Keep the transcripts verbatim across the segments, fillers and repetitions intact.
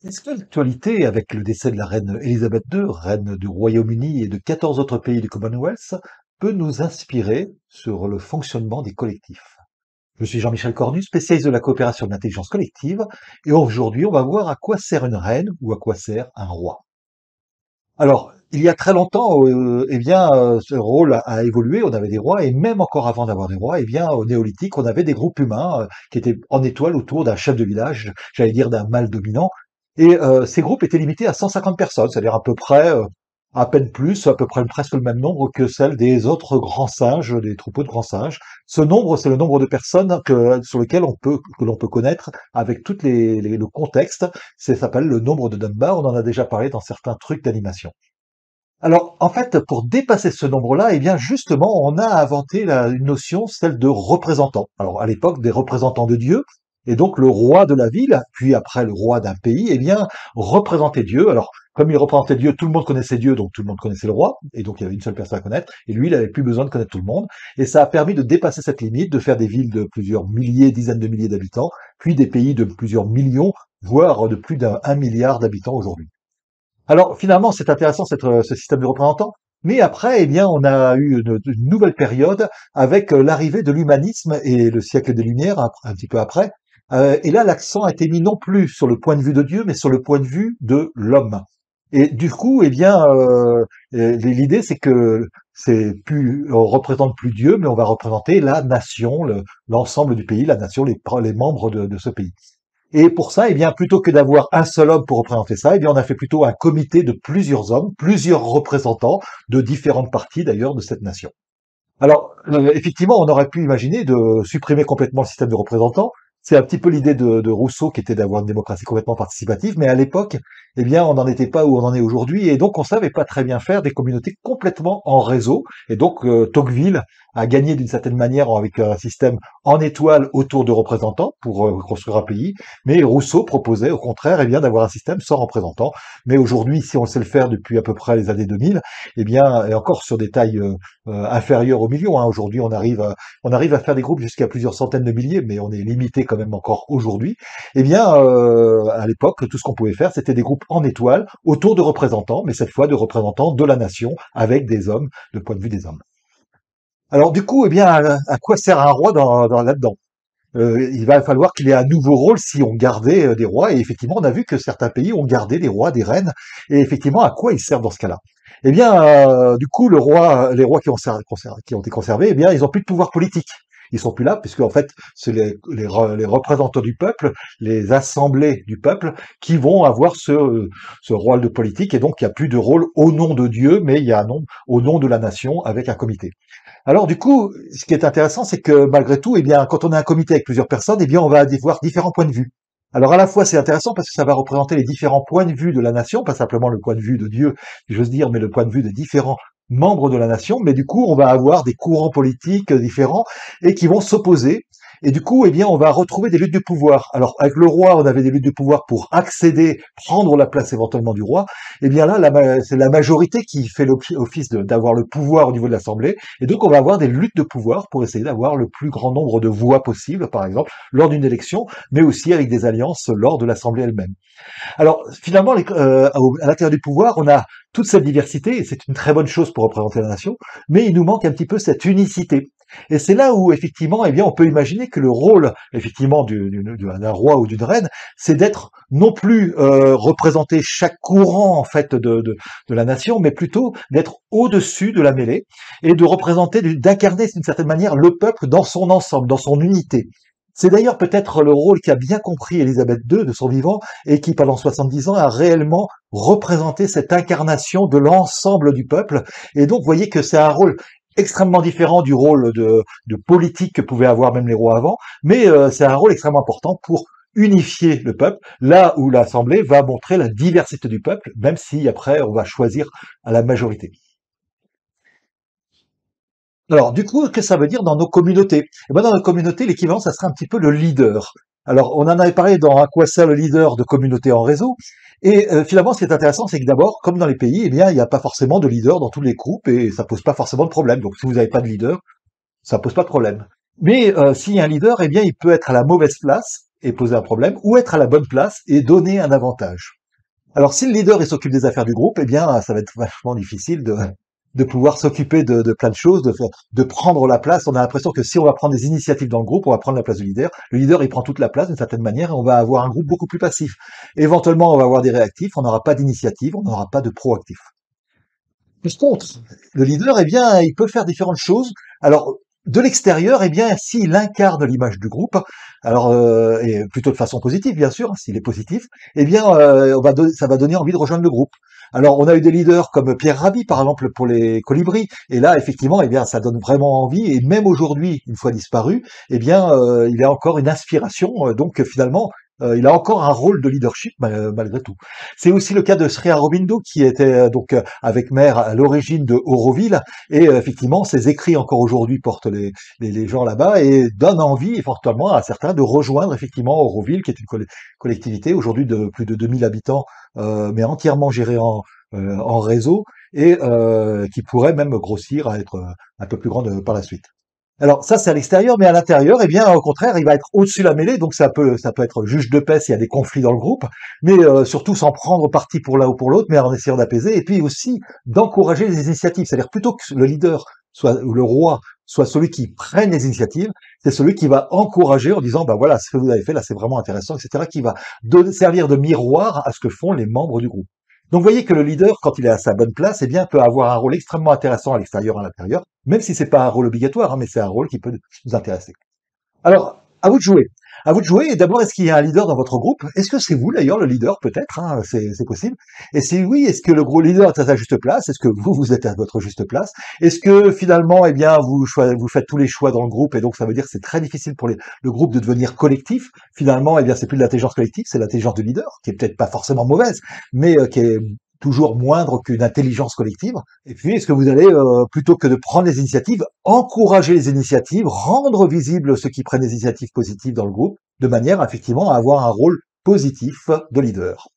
Est-ce que l'actualité, avec le décès de la reine Elisabeth deux, reine du Royaume-Uni et de quatorze autres pays du Commonwealth, peut nous inspirer sur le fonctionnement des collectifs? Je suis Jean-Michel Cornu, spécialiste de la coopération de l'intelligence collective, et aujourd'hui on va voir à quoi sert une reine ou à quoi sert un roi. Alors, il y a très longtemps, euh, eh bien, euh, ce rôle a, a évolué, on avait des rois, et même encore avant d'avoir des rois, eh bien, au néolithique, on avait des groupes humains euh, qui étaient en étoile autour d'un chef de village, j'allais dire d'un mâle dominant, et euh, ces groupes étaient limités à cent cinquante personnes, c'est-à-dire à peu près, euh, à peine plus, à peu près presque le même nombre que celle des autres grands singes, des troupeaux de grands singes. Ce nombre, c'est le nombre de personnes que, sur lequel on peut, que l'on peut connaître avec tout les, les- le contexte. Ça s'appelle le nombre de Dunbar, on en a déjà parlé dans certains trucs d'animation. Alors, en fait, pour dépasser ce nombre-là, eh bien, justement, on a inventé la, une notion, celle de représentant. Alors, à l'époque, des représentants de Dieu, et donc le roi de la ville, puis après le roi d'un pays, eh bien, représentait Dieu. Alors, comme il représentait Dieu, tout le monde connaissait Dieu, donc tout le monde connaissait le roi, et donc il y avait une seule personne à connaître, et lui, il n'avait plus besoin de connaître tout le monde. Et ça a permis de dépasser cette limite, de faire des villes de plusieurs milliers, dizaines de milliers d'habitants, puis des pays de plusieurs millions, voire de plus d'un un milliard d'habitants aujourd'hui. Alors finalement, c'est intéressant cette, euh, ce système de représentants, mais après, eh bien, on a eu une, une nouvelle période avec euh, l'arrivée de l'humanisme et le siècle des Lumières, un, un petit peu après. Euh, et là, l'accent a été mis non plus sur le point de vue de Dieu, mais sur le point de vue de l'homme. Et du coup, eh bien, euh, euh, l'idée, c'est que c'est plus, on représente plus Dieu, mais on va représenter la nation, le- l'ensemble du pays, la nation, les, les membres de, de ce pays. Et pour ça, eh bien, plutôt que d'avoir un seul homme pour représenter ça, eh bien, on a fait plutôt un comité de plusieurs hommes, plusieurs représentants de différentes parties d'ailleurs de cette nation. Alors, euh, effectivement, on aurait pu imaginer de supprimer complètement le système de représentants. C'est un petit peu l'idée de, de Rousseau qui était d'avoir une démocratie complètement participative, mais à l'époque, eh bien, on n'en était pas où on en est aujourd'hui, et donc on savait pas très bien faire des communautés complètement en réseau. Et donc, euh, Tocqueville a gagné d'une certaine manière avec un système en étoile autour de représentants pour euh, construire un pays, mais Rousseau proposait au contraire, eh bien, d'avoir un système sans représentants. Mais aujourd'hui, si on sait le faire depuis à peu près les années deux mille, eh bien, et encore sur des tailles euh, euh, inférieur au million, hein. Aujourd'hui, on arrive à, on arrive à faire des groupes jusqu'à plusieurs centaines de milliers, mais on est limité quand même encore aujourd'hui. Eh bien, euh, à l'époque, tout ce qu'on pouvait faire, c'était des groupes en étoile autour de représentants, mais cette fois de représentants de la nation avec des hommes, le point de vue des hommes. Alors du coup, eh bien, à, à quoi sert un roi dans, dans là-dedans? Euh, il va falloir qu'il ait un nouveau rôle si on gardait euh, des rois. Et effectivement, on a vu que certains pays ont gardé des rois, des reines. Et effectivement, à quoi ils servent dans ce cas-là? Eh bien, euh, du coup, le roi, les rois qui ont, ser- conser- qui ont été conservés, eh bien, ils ont plus de pouvoir politique. Ils sont plus là, puisque en fait, c'est les, les re- les représentants du peuple, les assemblées du peuple, qui vont avoir ce, ce rôle de politique. Et donc, il n'y a plus de rôle au nom de Dieu, mais il y a un nom au nom de la nation avec un comité. Alors du coup, ce qui est intéressant, c'est que malgré tout, eh bien, quand on a un comité avec plusieurs personnes, eh bien, on va avoir différents points de vue. Alors à la fois, c'est intéressant parce que ça va représenter les différents points de vue de la nation, pas simplement le point de vue de Dieu, si j'ose dire, mais le point de vue des différents membres de la nation. Mais du coup, on va avoir des courants politiques différents et qui vont s'opposer. Et du coup, eh bien, on va retrouver des luttes de pouvoir. Alors, avec le roi, on avait des luttes de pouvoir pour accéder, prendre la place éventuellement du roi. Eh bien là, la c'est la majorité qui fait l'office d'avoir le pouvoir au niveau de l'Assemblée. Et donc, on va avoir des luttes de pouvoir pour essayer d'avoir le plus grand nombre de voix possible, par exemple, lors d'une élection, mais aussi avec des alliances lors de l'Assemblée elle-même. Alors, finalement, les- euh, au- à l'intérieur du pouvoir, on a toute cette diversité, et c'est une très bonne chose pour représenter la nation, mais il nous manque un petit peu cette unicité. Et c'est là où, effectivement, eh bien, on peut imaginer que le rôle, effectivement, du- du- du- d'un roi ou d'une reine, c'est d'être non plus euh, représenter chaque courant, en fait, de, de, de la nation, mais plutôt d'être au-dessus de la mêlée et de représenter, d'incarner d'une certaine manière le peuple dans son ensemble, dans son unité. C'est d'ailleurs peut-être le rôle qu'a bien compris Élisabeth deux de son vivant et qui, pendant soixante-dix ans, a réellement représenté cette incarnation de l'ensemble du peuple. Et donc, vous voyez que c'est un rôle extrêmement différent du rôle de, de politique que pouvaient avoir même les rois avant, mais euh, c'est un rôle extrêmement important pour unifier le peuple, là où l'Assemblée va montrer la diversité du peuple, même si après on va choisir à la majorité. Alors, du coup, qu'est-ce que ça veut dire dans nos communautés? Eh ben, dans nos communautés, l'équivalent, ça serait un petit peu le leader. Alors, on en avait parlé dans À quoi sert le leader de communauté en réseau. Et euh, finalement, ce qui est intéressant, c'est que d'abord, comme dans les pays, eh bien, il n'y a pas forcément de leader dans tous les groupes et ça pose pas forcément de problème. Donc, si vous n'avez pas de leader, ça pose pas de problème. Mais euh, s'il y a un leader, eh bien, il peut être à la mauvaise place et poser un problème, ou être à la bonne place et donner un avantage. Alors, si le leader il s'occupe des affaires du groupe, eh bien, ça va être vachement difficile de, de pouvoir s'occuper de, de plein de choses, de, faire- de prendre la place. On a l'impression que si on va prendre des initiatives dans le groupe, on va prendre la place du leader. Le leader, il prend toute la place d'une certaine manière et on va avoir un groupe beaucoup plus passif. Éventuellement, on va avoir des réactifs, on n'aura pas d'initiative, on n'aura pas de proactif. Par contre, le leader, eh bien, il peut faire différentes choses. Alors, de l'extérieur, eh bien, s'il incarne l'image du groupe, alors, euh, et plutôt de façon positive, bien sûr, s'il est positif, eh bien, euh, on va don- ça va donner envie de rejoindre le groupe. Alors, on a eu des leaders comme Pierre Rabhi, par exemple, pour les colibris, et là, effectivement, eh bien, ça donne vraiment envie, et même aujourd'hui, une fois disparu, eh bien, euh, il a encore une inspiration, euh, donc finalement, euh, il a encore un rôle de leadership mal- malgré tout. C'est aussi le cas de Sri Aurobindo, qui était euh, donc euh, avec mère à l'origine de Auroville, et euh, effectivement, ses écrits encore aujourd'hui portent les, les, les gens là-bas et donnent envie fortement à certains de rejoindre effectivement Auroville, qui est une coll- collectivité aujourd'hui de plus de deux mille habitants, euh, mais entièrement gérée en, euh, en réseau et euh, qui pourrait même grossir à être euh, un peu plus grande par la suite. Alors ça c'est à l'extérieur, mais à l'intérieur, eh bien au contraire, il va être au-dessus de la mêlée, donc ça peut ça peut être juge de paix s'il y a des conflits dans le groupe, mais euh, surtout sans prendre parti pour l'un ou pour l'autre, mais en essayant d'apaiser, et puis aussi d'encourager les initiatives. C'est-à-dire plutôt que le leader soit ou le roi soit celui qui prenne les initiatives, c'est celui qui va encourager en disant bah voilà ce que vous avez fait là c'est vraiment intéressant, et cetera, qui va donner- servir de miroir à ce que font les membres du groupe. Donc vous voyez que le leader, quand il est à sa bonne place, eh bien peut avoir un rôle extrêmement intéressant à l'extérieur, à l'intérieur, même si c'est pas un rôle obligatoire, hein, mais c'est un rôle qui peut nous intéresser. Alors, à vous de jouer. À vous de jouer. Et d'abord, est-ce qu'il y a un leader dans votre groupe? Est-ce que c'est vous d'ailleurs le leader? Peut-être, hein, c'est c'est possible. Et si oui, est-ce que le gros leader est à sa juste place? Est-ce que vous, vous êtes à votre juste place? Est-ce que finalement, eh bien, vous, choi- vous faites tous les choix dans le groupe et donc ça veut dire que c'est très difficile pour les- le groupe de devenir collectif? Finalement, eh bien, c'est plus de l'intelligence collective, c'est l'intelligence du leader, qui est peut-être pas forcément mauvaise, mais euh, qui est toujours moindre qu'une intelligence collective. Et puis, est-ce que vous allez, euh, plutôt que de prendre les initiatives, encourager les initiatives, rendre visibles ceux qui prennent des initiatives positives dans le groupe, de manière effectivement à avoir un rôle positif de leader?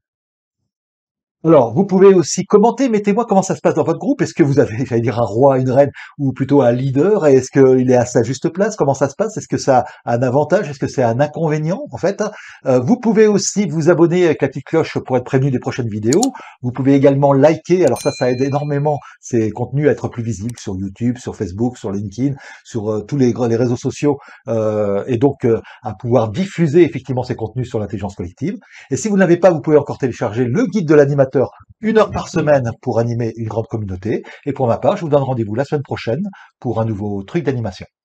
Alors, vous pouvez aussi commenter, mettez-moi comment ça se passe dans votre groupe. Est-ce que vous avez, j'allais dire, un roi, une reine, ou plutôt un leader? Et est-ce qu'il est à sa juste place? Comment ça se passe? Est-ce que ça a un avantage? Est-ce que c'est un inconvénient, en fait? Euh, vous pouvez aussi vous abonner avec la petite cloche pour être prévenu des prochaines vidéos. Vous pouvez également liker. Alors ça, ça aide énormément ces contenus à être plus visibles sur YouTube, sur Facebook, sur LinkedIn, sur euh, tous les, les réseaux sociaux, euh, et donc euh, à pouvoir diffuser effectivement ces contenus sur l'intelligence collective. Et si vous ne l'avez pas, vous pouvez encore télécharger le guide de l'animateur, une heure par semaine pour animer une grande communauté. Et pour ma part, je vous donne rendez-vous la semaine prochaine pour un nouveau truc d'animation.